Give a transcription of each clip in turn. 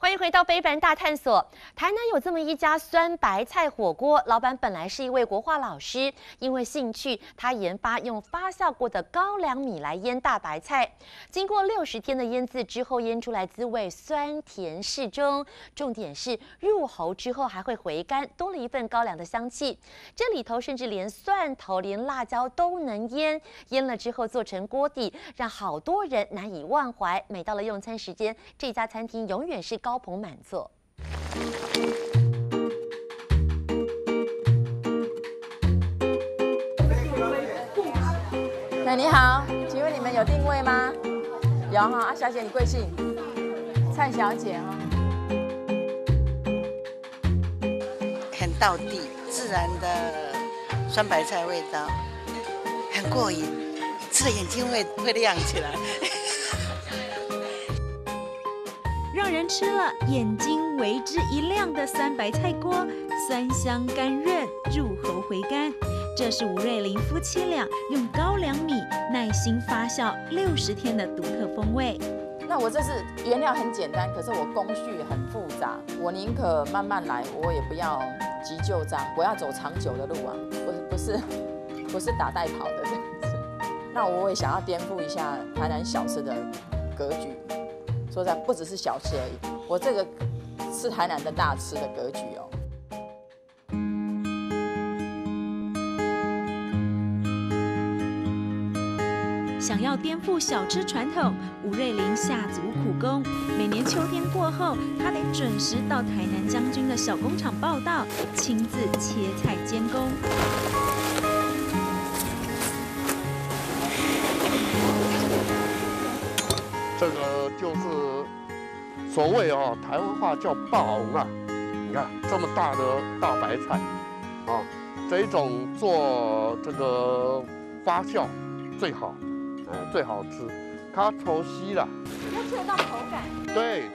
欢迎回到非凡大探索。台南有这么一家酸白菜火锅，老板本来是一位国画老师，因为兴趣，他研发用发酵过的高粱米来腌大白菜，经过60天的腌制之后，腌出来滋味酸甜适中。重点是入喉之后还会回甘，多了一份高粱的香气。这里头甚至连蒜头、连辣椒都能腌，腌了之后做成锅底，让好多人难以忘怀。每到了用餐时间，这家餐厅永远是高朋满座。 哎，你好，请问你们有定位吗？有哈，小姐你贵姓？蔡小姐哈。 很道地、自然的酸白菜味道，很过瘾，吃了眼睛会亮起来。 让人吃了眼睛为之一亮的酸白菜锅，酸香甘润，入喉回甘。这是吴瑞麟夫妻俩用高粱米耐心发酵60天的独特风味。 那我这是原料很简单，可是我工序很复杂，我宁可慢慢来，我也不要急就章，我要走长久的路啊，不是打带跑的这样子。那我也想要颠覆一下台南小吃的格局。说实在，不只是小吃而已，我这个是台南的大吃的格局哦。 想要颠覆小吃传统，吴瑞麟下足苦功。每年秋天过后，他得准时到台南将军的小工厂报到，亲自切菜监工。 这个就是所谓台湾话叫爆红啊！你看这么大的大白菜，这一种做这个发酵最好，最好吃。它稠稀了， 要吃得到口感。 对。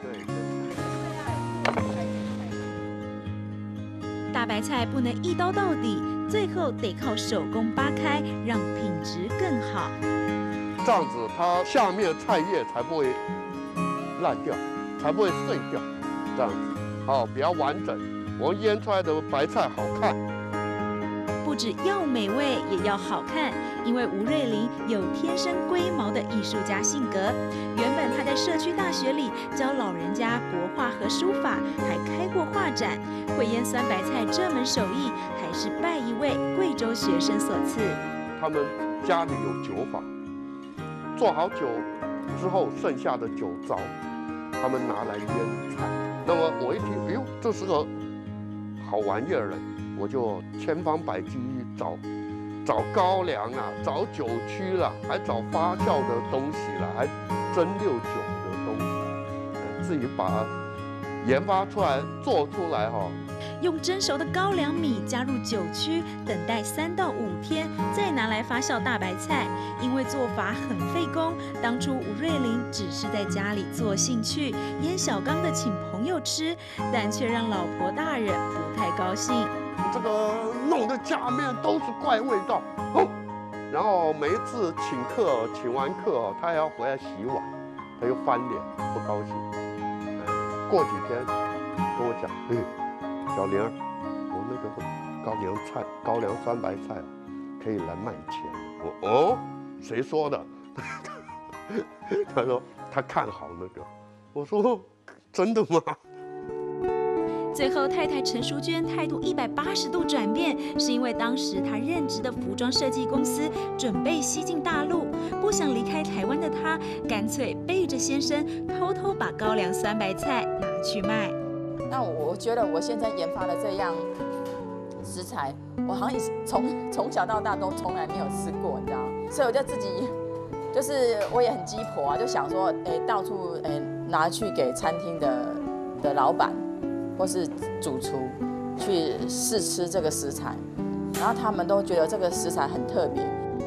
大白菜不能一刀到底，最后得靠手工扒开，让品质更好。 这样子，它下面菜叶才不会烂掉，才不会碎掉。这样子，比较完整。我们腌出来的白菜好看。 不止要美味，也要好看，因为吴瑞麟有天生龟毛的艺术家性格。原本他在社区大学里教老人家国画和书法，还开过画展。会腌酸白菜这门手艺，还是拜一位贵州学生所赐。 他们家里有酒坊。做好酒之后，剩下的酒糟，他们拿来腌菜。那么我一听，哎呦，这是个好玩意儿了，我就千方百计找高粱啊，找酒曲啦，还找发酵的东西啦，还蒸馏酒的东西，自己把它研发出来、做出来用蒸熟的高粱米加入酒曲，等待3到5天，再拿来发酵大白菜。因为做法很费工，当初吴瑞麟只是在家里做兴趣，腌小缸的请朋友吃，但却让老婆大人不太高兴。 这个弄得家面都是怪味道，然后每一次请完客他还要回来洗碗，他又翻脸不高兴。过几天跟我讲，小玲，我那个高粱酸白菜可以来卖钱。谁说的？他说他看好那个。我说真的吗？ 最后，太太陈淑娟态度180度转变，是因为当时她任职的服装设计公司准备西进大陆，不想离开台湾的她，干脆背着先生偷偷把高粱酸白菜拿去卖。 那我觉得我现在研发的这样食材，我好像从小到大都从来没有吃过，你知道吗？所以我就自己，就是我也很鸡婆啊，就想说，到处拿去给餐厅的老板或是主厨去试吃这个食材，然后他们都觉得这个食材很特别。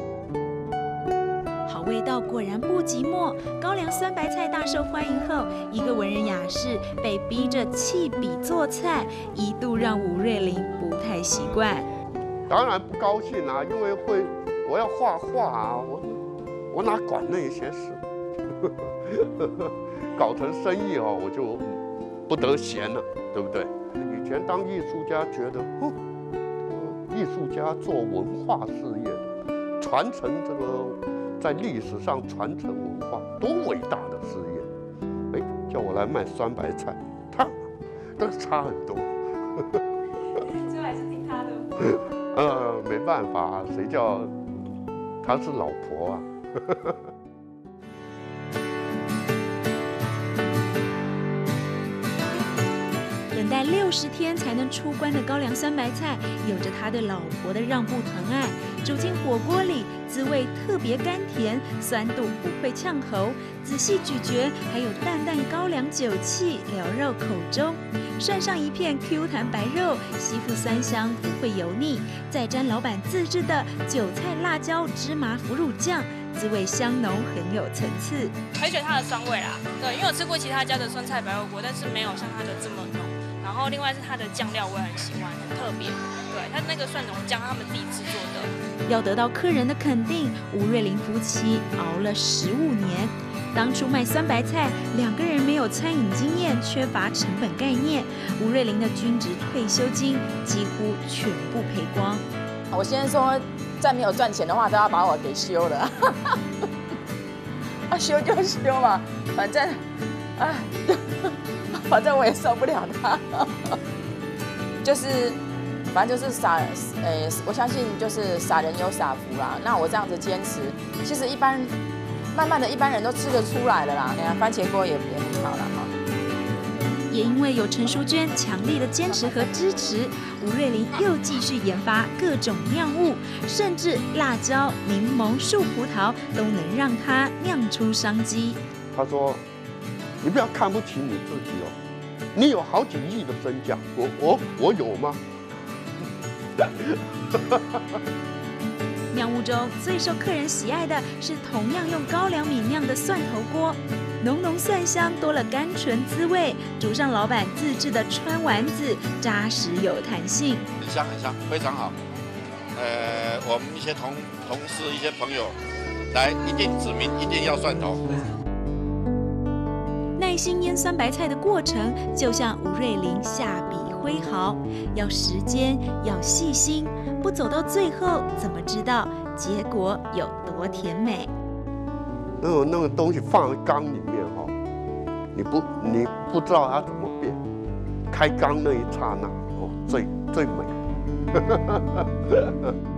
好味道果然不寂寞，高粱酸白菜大受欢迎后，一个文人雅士被逼着弃笔做菜，一度让吴瑞麟不太习惯。 当然不高兴啊，因为我要画画啊，我哪管那些事？搞成生意我就不得闲了，对不对？以前当艺术家觉得，艺术家做文化事业的，传承这个在历史上传承文化，多伟大的事业！哎，叫我来卖酸白菜，这个差很多。 最后还是听他的。 没办法，谁叫她是老婆啊？ 等待60天才能出关的高粱酸白菜，有着他对老婆的让步疼爱。煮进火锅里，滋味特别甘甜，酸度不会呛喉。仔细咀嚼，还有淡淡高粱酒气缭绕口中。涮上一片 Q 弹白肉，吸附酸香，不会油腻。再沾老板自制的韭菜、辣椒、芝麻腐乳酱，滋味香浓，很有层次。 很喜欢它的酸味啦，对，因为我吃过其他家的酸菜白肉锅，但是没有像它的这么浓。然后另外是它的酱料我也很喜欢，很特别。对，它那个蒜蓉酱他们自己制作的。 要得到客人的肯定，吴瑞麟夫妻熬了15年。当初卖酸白菜，2个人没有餐饮经验，缺乏成本概念，吴瑞麟的军职退休金几乎全部赔光。 我先说，再没有赚钱的话，都要把我给休了。休就休嘛，反正，反正我也受不了他。反正就是我相信就是傻人有傻福啦。那我这样子坚持，其实慢慢的一般人都吃得出来了啦。番茄锅也很好了哈。 也因为有陈淑娟强力的坚持和支持，吴瑞麟又继续研发各种酿物，甚至辣椒、柠檬、树葡萄都能让他酿出商机。 他说：“你不要看不起你自己哦，你有好几亿的身价，我有吗？” 酿物中最受客人喜爱的是同样用高粱米酿的蒜头锅，浓浓蒜香多了甘醇滋味，煮上老板自制的川丸子，扎实有弹性， 很香很香，非常好。我们一些同事、一些朋友来，一定指明一定要蒜头。 耐心腌酸白菜的过程，就像吴瑞麟下笔挥毫，要时间，要细心，不走到最后，怎么知道结果有多甜美？ 那个东西放在缸里面哈，你不知道它怎么变，开缸那一刹那哦，最美。